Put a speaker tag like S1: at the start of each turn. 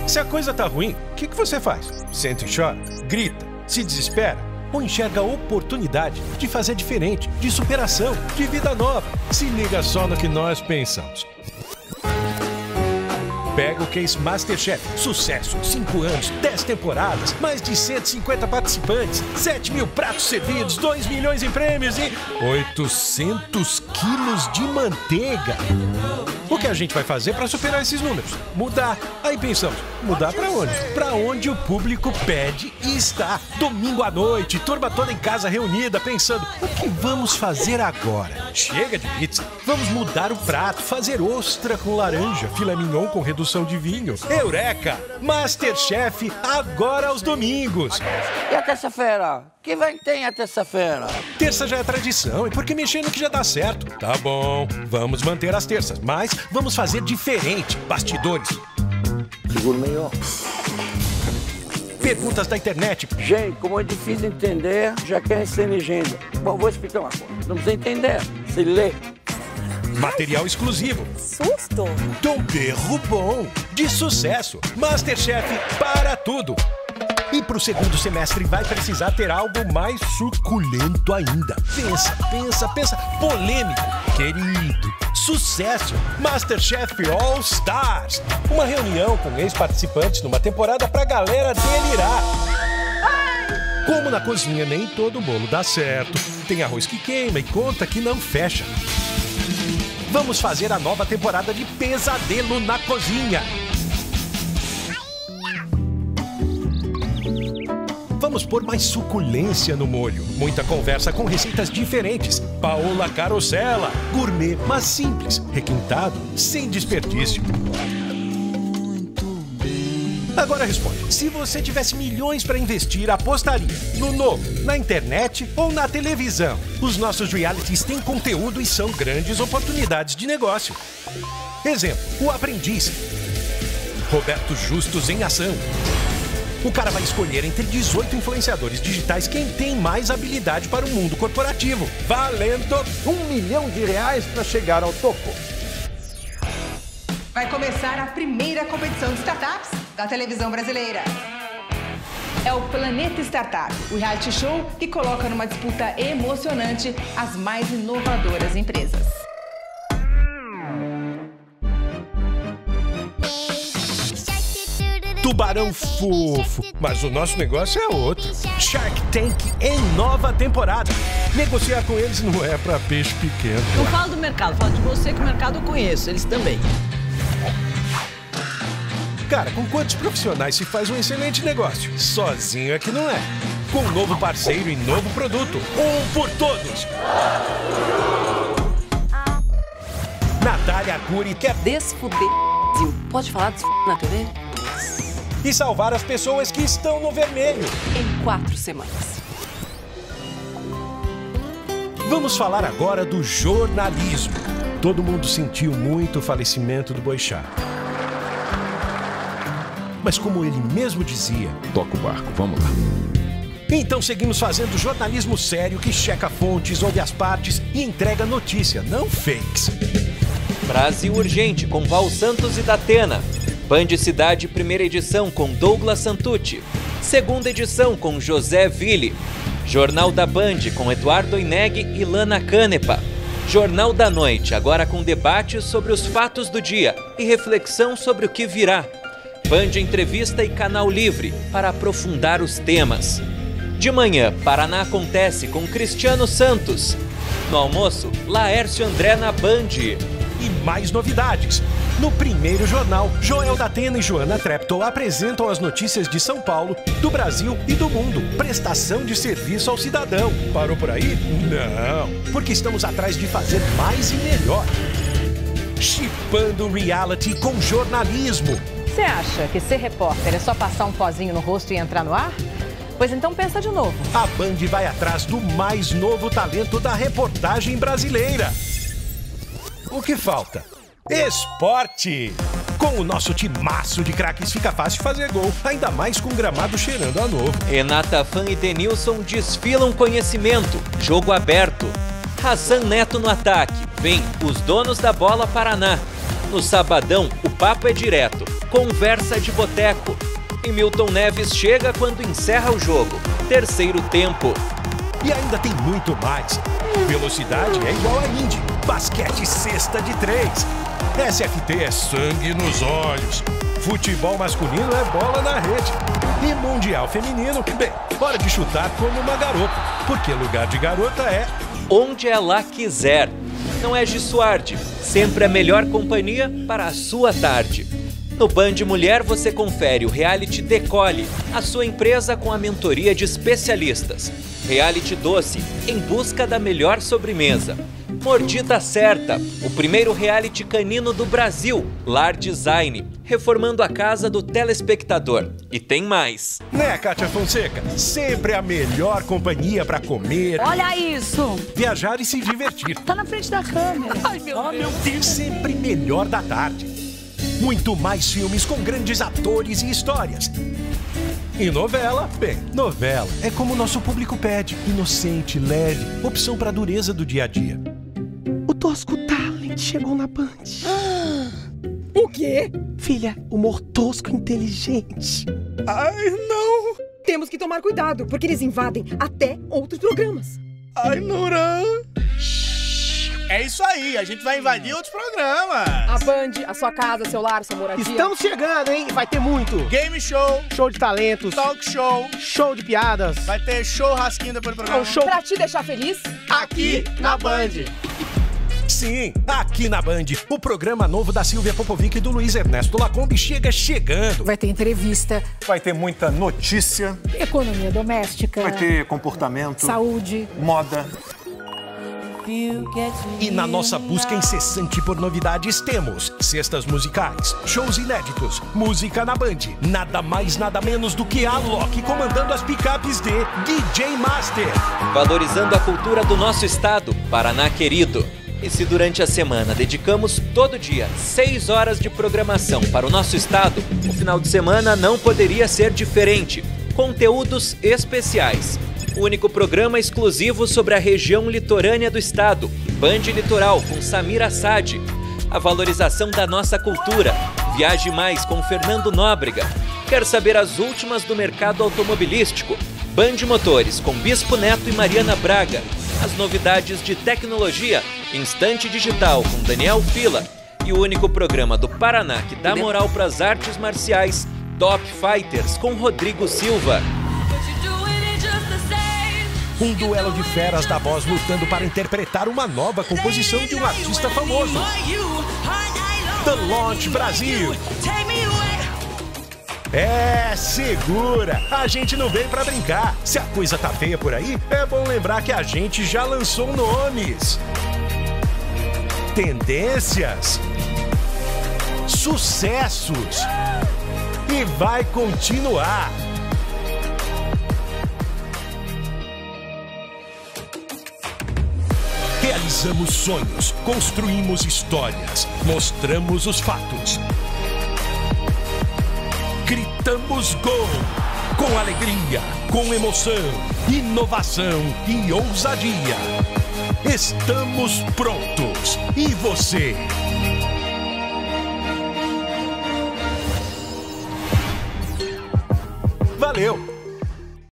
S1: Se a coisa tá ruim, o que você faz? Senta e chora? Grita? Se desespera? Ou enxerga a oportunidade de fazer diferente, de superação, de vida nova? Se liga só no que nós pensamos. Pega o Case MasterChef. Sucesso, 5 anos, 10 temporadas, mais de 150 participantes, 7 mil pratos servidos, 2 milhões em prêmios e 800 quilos de manteiga. O que a gente vai fazer para superar esses números? Mudar. Aí pensamos, mudar para onde? Para onde o público pede e está. Domingo à noite, turma toda em casa reunida, pensando, o que vamos fazer agora? Chega de pizza. Vamos mudar o prato, fazer ostra com laranja, filé mignon com redução de vinho. Eureka! MasterChef agora aos domingos.
S2: E a terça-feira? Que vai ter a terça-feira?
S1: Terça já é tradição, e por que mexer no que já dá certo? Tá bom, vamos manter as terças, mas vamos fazer diferente. Bastidores.
S2: Seguro melhor.
S1: Perguntas da internet.
S2: Gente, como é difícil entender, já quer ser legenda. Bom, vou explicar uma coisa. Não precisa entender, se lê.
S1: Material exclusivo.
S3: Susto!
S1: Tomberro bom. De sucesso. MasterChef para tudo. E pro segundo semestre vai precisar ter algo mais suculento ainda. Pensa. Polêmico. Querido. Sucesso. MasterChef All Stars. Uma reunião com ex-participantes numa temporada pra galera delirar. Como na cozinha nem todo bolo dá certo. Tem arroz que queima e conta que não fecha. Vamos fazer a nova temporada de Pesadelo na Cozinha. Vamos pôr mais suculência no molho. Muita conversa com receitas diferentes. Paola Carosella. Gourmet, mas simples. Requintado, sem desperdício. Agora responde. Se você tivesse milhões para investir, apostaria no novo, na internet ou na televisão? Os nossos realities têm conteúdo e são grandes oportunidades de negócio. Exemplo, O Aprendiz. Roberto Justus em ação. O cara vai escolher entre 18 influenciadores digitais quem tem mais habilidade para o mundo corporativo. Valendo R$1 milhão para chegar ao topo.
S4: Vai começar a primeira competição de startups da televisão brasileira. É o Planeta Startup, o reality show que coloca numa disputa emocionante as mais inovadoras empresas.
S1: Tubarão fofo, mas o nosso negócio é outro. Shark Tank em nova temporada. Negociar com eles não é pra peixe pequeno.
S3: Não falo do mercado, falo de você que o mercado eu conheço, eles também.
S1: Cara, com quantos profissionais se faz um excelente negócio? Sozinho é que não é. Com um novo parceiro e novo produto. Um por todos. Natália Arcuri quer
S3: Desfuder. Pode falar de na TV?
S1: e salvar as pessoas que estão no vermelho.
S3: Em 4 semanas.
S1: Vamos falar agora do jornalismo. Todo mundo sentiu muito o falecimento do Boixá. Mas como ele mesmo dizia...
S5: Toca o barco, vamos lá.
S1: Então seguimos fazendo jornalismo sério que checa fontes, ouve as partes e entrega notícia, não fakes.
S6: Brasil Urgente com Val Santos e Datena. Band Cidade primeira edição com Douglas Santucci. Segunda edição com José Ville. Jornal da Band com Eduardo Ineg e Lana Canepa. Jornal da Noite, agora com debates sobre os fatos do dia e reflexão sobre o que virá. Band Entrevista e Canal Livre para aprofundar os temas. De manhã, Paraná Acontece com Cristiano Santos. No almoço, Laércio André na Band.
S1: E mais novidades. No primeiro jornal, Joel Datena e Joana Treptow apresentam as notícias de São Paulo, do Brasil e do mundo. Prestação de serviço ao cidadão. Parou por aí? Não, porque estamos atrás de fazer mais e melhor. Chipando reality com jornalismo.
S7: Você acha que ser repórter é só passar um pozinho no rosto e entrar no ar? Pois então pensa de novo.
S1: A Band vai atrás do mais novo talento da reportagem brasileira. O que falta? Esporte! Com o nosso timaço de craques fica fácil fazer gol, ainda mais com gramado cheirando a novo.
S6: Renata Fã e Denilson desfilam conhecimento, jogo aberto. Hassan Neto no ataque, vem os donos da bola Paraná. No sabadão, o papo é direto, conversa de boteco. E Milton Neves chega quando encerra o jogo. Terceiro tempo.
S1: E ainda tem muito mais. Velocidade é igual a Indy. Basquete cesta de 3. SFT é sangue nos olhos. Futebol masculino é bola na rede. E Mundial feminino, bem, hora de chutar como uma garota. Porque lugar de garota é...
S6: onde ela quiser. Não é Gissuardi, sempre a melhor companhia para a sua tarde. No Band Mulher você confere o reality Decole, a sua empresa com a mentoria de especialistas. Reality Doce, em busca da melhor sobremesa. Mordida Certa, o primeiro reality canino do Brasil, Lar Design, reformando a casa do telespectador. E tem mais.
S1: Né, Kátia Fonseca? Sempre a melhor companhia para comer,
S5: Olha isso!
S1: viajar e se divertir.
S5: Tá na frente da câmera.
S3: Ai, meu Deus.
S1: Sempre melhor da tarde. Muito mais filmes com grandes atores e histórias. E novela? Bem, novela é como o nosso público pede. Inocente, leve, opção para a dureza do dia a dia.
S8: O Tosco Talent chegou na Band.
S5: O quê?
S8: Filha, humor tosco inteligente.
S5: Ai, não! Temos que tomar cuidado, porque eles invadem até outros programas.
S9: Ai, Nora. É isso aí, a gente vai invadir outros programas.
S5: A Band, a sua casa, seu lar, sua moradia.
S8: Estamos chegando, hein? Vai ter muito.
S9: Game show,
S8: Show de talentos,
S9: talk show,
S8: show de piadas.
S9: vai ter show rasquinho depois do programa.
S8: Um show
S5: Pra te deixar feliz,
S9: aqui na Band.
S1: Sim, aqui na Band, o programa novo da Silvia Popovic e do Luiz Ernesto Lacombe chega chegando.
S10: Vai ter entrevista,
S11: Vai ter muita notícia,
S10: economia doméstica,
S11: vai ter comportamento,
S10: saúde.
S11: moda.
S1: E na nossa busca incessante por novidades temos cestas musicais, shows inéditos, música na Band, nada mais nada menos do que a Loki comandando as picapes de DJ Master.
S6: Valorizando a cultura do nosso estado, Paraná querido. E se durante a semana dedicamos todo dia 6 horas de programação para o nosso estado, o final de semana não poderia ser diferente. Conteúdos especiais. O único programa exclusivo sobre a região litorânea do estado, Band Litoral com Samir Assad. A valorização da nossa cultura. Viaje Mais com Fernando Nóbrega. Quer saber as últimas do mercado automobilístico? Band Motores com Bispo Neto e Mariana Braga. As novidades de tecnologia, Instante Digital com Daniel Fila. E o único programa do Paraná que dá moral para as artes marciais, Top Fighters com Rodrigo Silva.
S1: Um duelo de feras da voz lutando para interpretar uma nova composição de um artista famoso. The Launch Brasil. É, segura! A gente não veio pra brincar. Se a coisa tá feia por aí, é bom lembrar que a gente já lançou nomes. Tendências. Sucessos. E vai continuar. Realizamos sonhos, construímos histórias, mostramos os fatos. Gritamos gol! Com alegria, com emoção, inovação e ousadia. Estamos prontos! E você? Valeu!